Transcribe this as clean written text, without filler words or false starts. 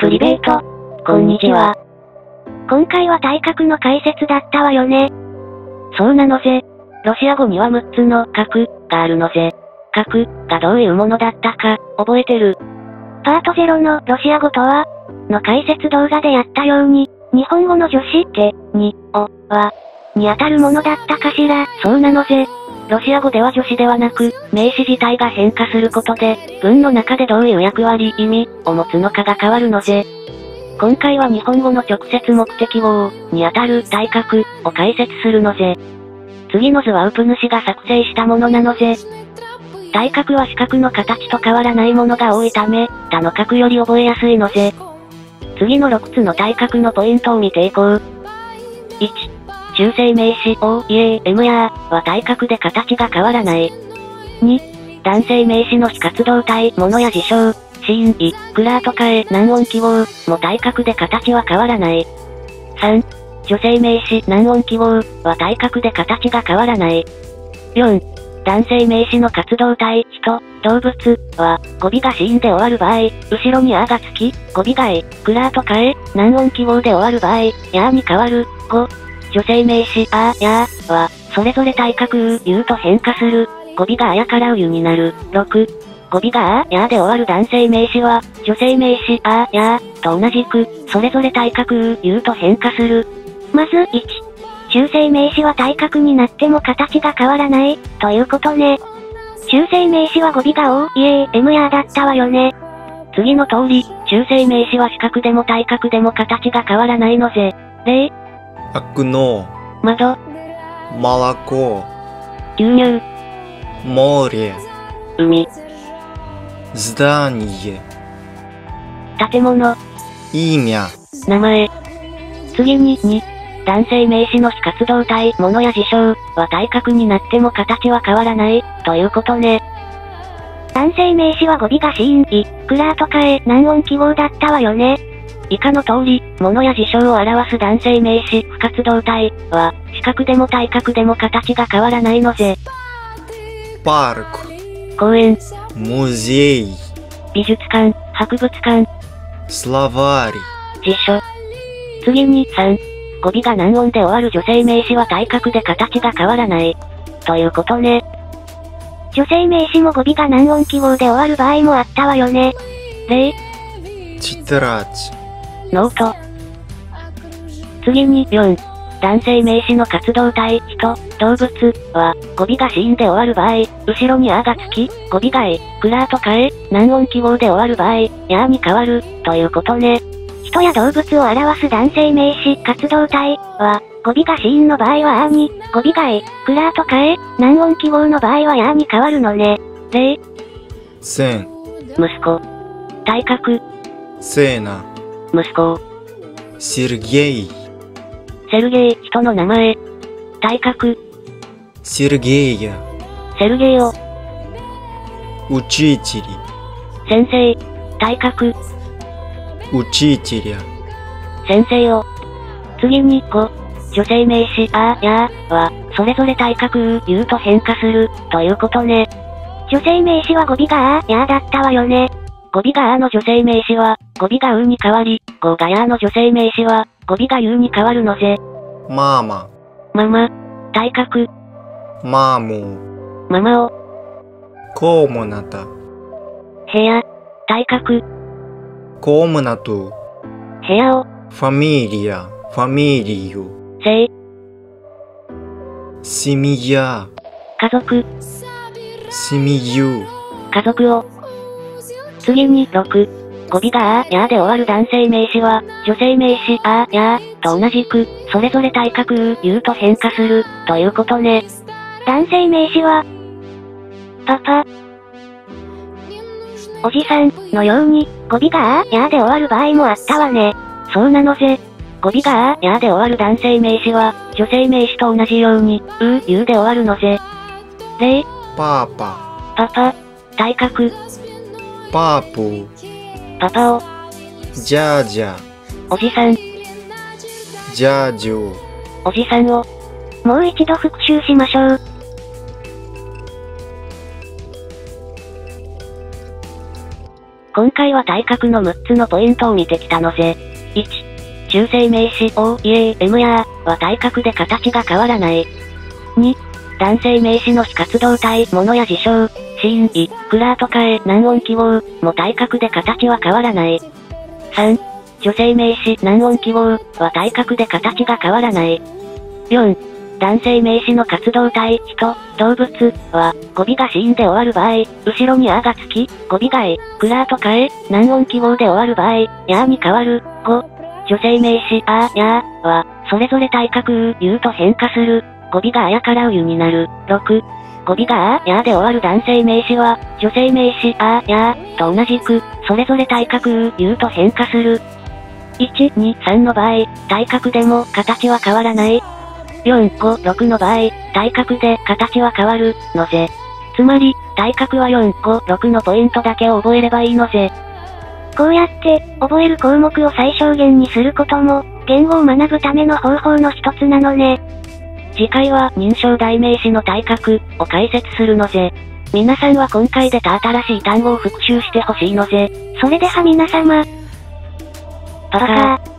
プリベート。こんにちは。今回は体格の解説だったわよね。 そうなのぜ。ロシア語には6つの核があるのぜ。核がどういうものだったか覚えてる？ パート0のロシア語とはの解説動画でやったように、日本語の助詞って、に、お、は、に当たるものだったかしら。 そうなのぜ。ロシア語では助詞ではなく、名詞自体が変化することで、文の中でどういう役割、意味を持つのかが変わるのぜ。今回は日本語の直接目的語にあたる体格を解説するのぜ。次の図はウプ主が作成したものなのぜ。体格は四角の形と変わらないものが多いため、他の角より覚えやすいのぜ。次の6つの体格のポイントを見ていこう。1、中性名詞、お、いえ、m や、は体格で形が変わらない。2、男性名詞の非活動体、物や事象、子音、い、クラーとかえ、難音記号、も体格で形は変わらない。3、女性名詞、難音記号、は体格で形が変わらない。4、男性名詞の活動体、人、動物、は、語尾が子音で終わる場合、後ろにあがつき、語尾がえ、クラーとかえ、難音記号で終わる場合、やーに変わる。5、女性名詞、あー、やー、は、それぞれ体格う、ゆうと変化する。語尾があやからうゆになる。6、語尾があー、やーで終わる男性名詞は、女性名詞、あー、やー、と同じく、それぞれ体格う、ゆうと変化する。 まず、1、中性名詞は体格になっても形が変わらない、ということね。中性名詞は語尾がお、いえ、m やだったわよね。 次の通り、中性名詞は四角でも体格でも形が変わらないのぜ。例、 окно, 窓、 молоко, 牛乳、 море, 海、 здание, 建物、 имя, 名前。次に2、男性名詞の非活動体、物や事象、は体格になっても形は変わらない、ということね。 男性名詞は語尾が子音、い、クラーとかえ、難音記号だったわよね。 以下の通り、物や事象を表す男性名詞、不活動体、は、四角でも体格でも形が変わらないのぜ。 парк, 公園、 музей, 美術館、博物館、 словарь, 辞書。次に3、語尾が難音で終わる女性名詞は体格で形が変わらない。ということね。 女性名詞も語尾が難音記号で終わる場合もあったわよね。 例、 тетрадь, ノート。次に4、男性名詞の活動体、人、動物、は、語尾が子音で終わる場合、後ろにあがつき、語尾がえ、クラーとかえ、難音記号で終わる場合、やーに変わる、ということね。 人や動物を表す男性名詞、活動体、は、語尾が子音の場合はあーに、語尾がえ、クラーとかえ、難音記号の場合はやーに変わるのね。 例、 сын, 息子、体格、 сына, 息子、 Сергей, セルゲイ、人の名前、体格、 Сергея, セルゲイを、 учитель, 先生、体格、 учителя, 先生を。次に5、女性名詞、あー、やー、は、それぞれ体格う、ゆうと変化する、ということね。 女性名詞は語尾があー、やーだったわよね。 語尾があーの女性名詞は、語尾がうに変わり、語がやーの女性名詞は、語尾がゆうに変わるのぜ。 мама, ママ、体格、 маму, ママを、 комната, 部屋、体格、 комнату, 部屋を、 фамилия, фамилию, 姓、 семья, 家族、 семью, 家族を。次に6、語尾があー、やーで終わる男性名詞は、女性名詞、あー、やー、と同じく、それぞれ体格う、ゆうと変化する、ということね。 男性名詞は、パパ、おじさん、のように、語尾があー、やーで終わる場合もあったわね。 そうなのぜ。語尾があー、やーで終わる男性名詞は、女性名詞と同じように、う、ゆうで終わるのぜ。例、 папа, パパ、体格、 папу, パパを、 дядя, おじさん、 дядю, おじさんを。 もう一度復習しましょう。 今回は体格の6つのポイントを見てきたのぜ。1、中性名詞、お、いえ、M や、は体格で形が変わらない。2、男性名詞の非活動体、物や事象、子音、い、クラーとかえ、難音記号、も体格で形は変わらない。3、女性名詞、難音記号、は体格で形が変わらない。4、男性名詞の活動体、人、動物、は、語尾が子音で終わる場合、後ろにあがつき、語尾がえ、クラーとかえ、難音記号で終わる場合、やーに変わる。5、女性名詞、あー、やー、は、それぞれ体格う、ゆうと変化する。語尾があやからうゆになる。6、語尾があ、やーで終わる男性名詞は、女性名詞、あー、やー、と同じく、それぞれ体格う、ゆうと変化する。1、2、3の場合、体格でも形は変わらない。4、5、6の場合、体格で形は変わる、のぜ。つまり、体格は4、5、6のポイントだけを覚えればいいのぜ。 こうやって、覚える項目を最小限にすることも、言語を学ぶための方法の一つなのね。 次回は認証代名詞の体格を解説するのぜ。皆さんは今回出た新しい単語を復習してほしいのぜ。 それでは皆様、 パカー。